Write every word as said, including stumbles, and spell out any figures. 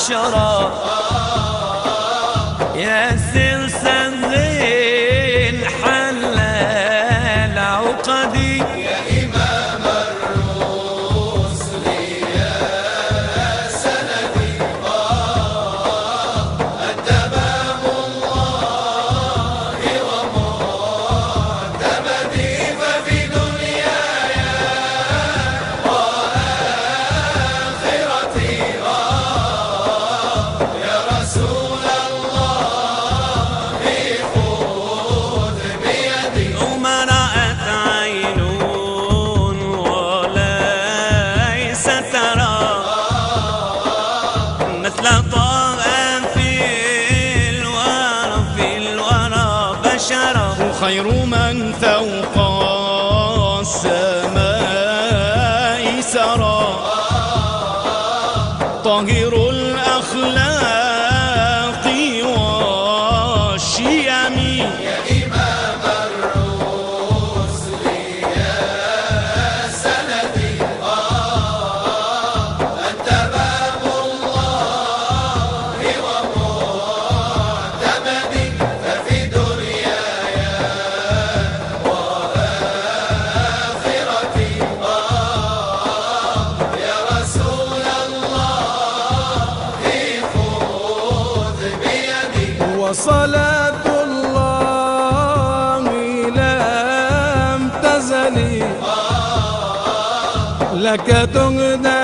بشرا يا سلسلين حلال عقدي يا إمام الرسل يا سندي أنت باب الله ومعتمدي ففي دنياي وآخرتي يا رسول الله خذ بيدي وما رأت عين وليس ترى مثل طه في الورى في الورى بشرا خير من فوق السماء سرى طاهر الأخلاق والشيم يا إمام الرسل يا سندي أنت باب الله ومعتمدي ففي دنياي وآخرتي يا رسول الله خذ بيدي وصلاة الله لم تزل لك تهدى